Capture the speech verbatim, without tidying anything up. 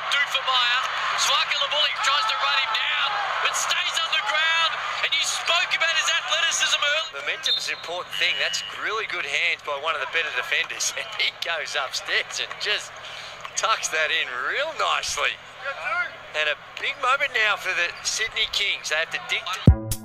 Dufelmeier. Dufelmeier tries to run him down, but stays on the ground. And you spoke about his athleticism earlier. Momentum is an important thing. That's really good hands by one of the better defenders. And he goes upstairs and just tucks that in real nicely. And a big moment now for the Sydney Kings. They have to dig.